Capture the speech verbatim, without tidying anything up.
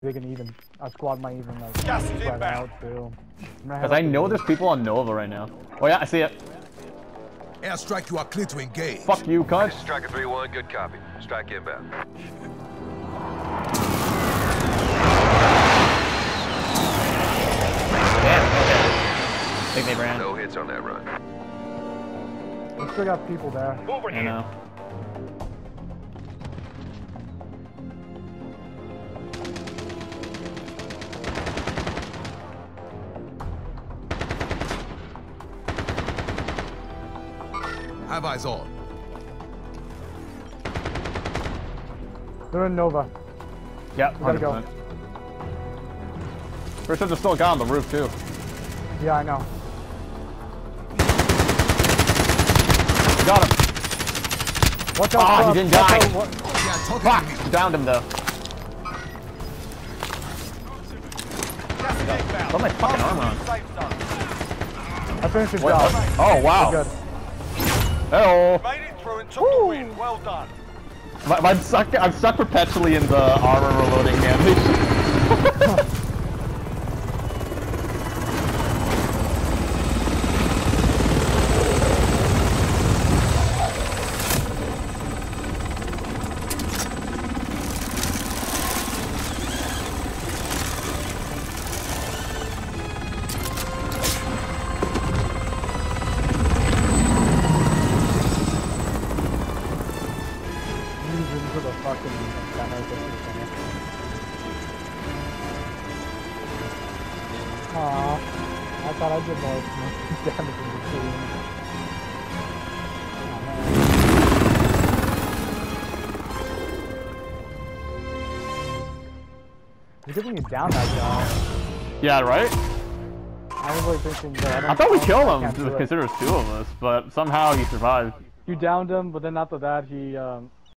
They can even, a squad might even like Gas is spread inbound. out too. Because I know there's people on Nova right now. Oh yeah, I see it. Airstrike, you are clear to engage. Fuck you, cunt. Striker three one, good copy. Strike inbound. Damn, okay. I think they ran. No hits on that run. We still got people there. Over I here. know. Have eyes on. They're in Nova. Yeah, We gotta go. one hundred percent. Pretty sure there's still a guy on the roof too. Yeah, I know. Got him. Watch out! Ah, he Rob. didn't Watch die. out, what- Yeah, talking Fuck! to me. Downed him though. Gas is inbound. Put my fucking armor on. Safe zone. I finished his What? job. Oh wow. We're good. Made Hello. it through and took the win. Well done. I'm stuck. I'm stuck perpetually in the armor reloading animation. Into the fucking center of the center. Aw, I thought I did more damage in the team. Oh man. You're giving me down that guy. Yeah, right. I was really thinking that I, don't, I thought we I killed can't him do it. considering it was two of us, but somehow he survived. You downed him, but then after that he um